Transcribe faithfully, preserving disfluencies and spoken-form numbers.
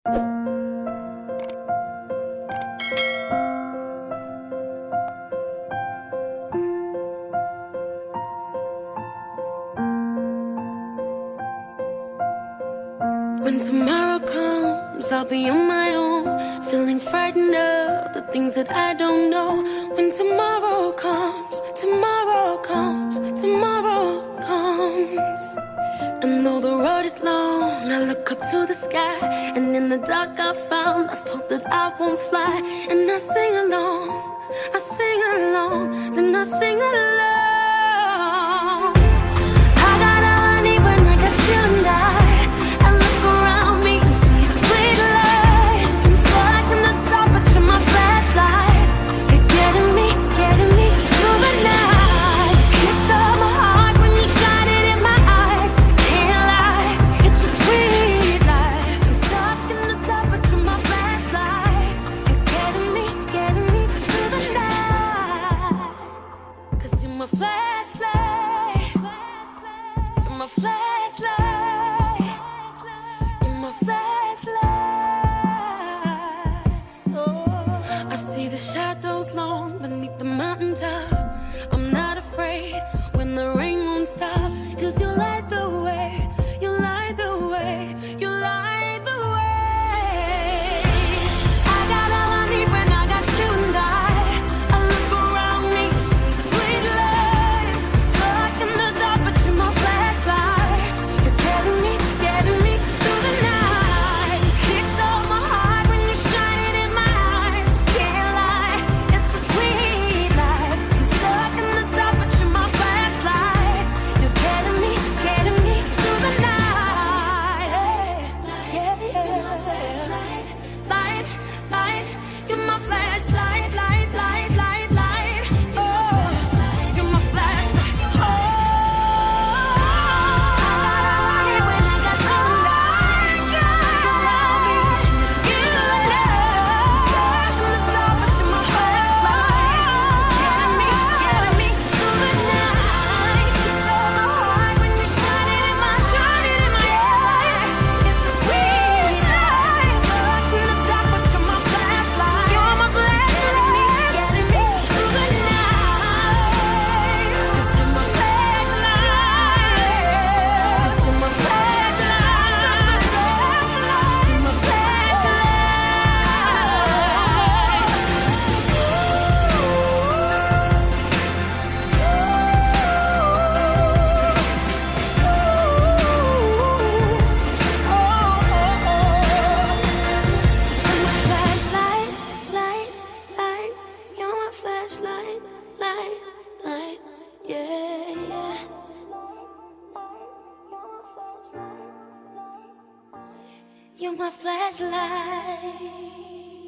When tomorrow comes, I'll be on my own, feeling frightened of the things that I don't know. When tomorrow comes, tomorrow comes, tomorrow comes. And though the road is long, I look up to the sky, and in the dark I found lost hope that I won't fly. And I sing along, I sing along, then I sing along. I got all I need when I got you and I. You're my flashlight.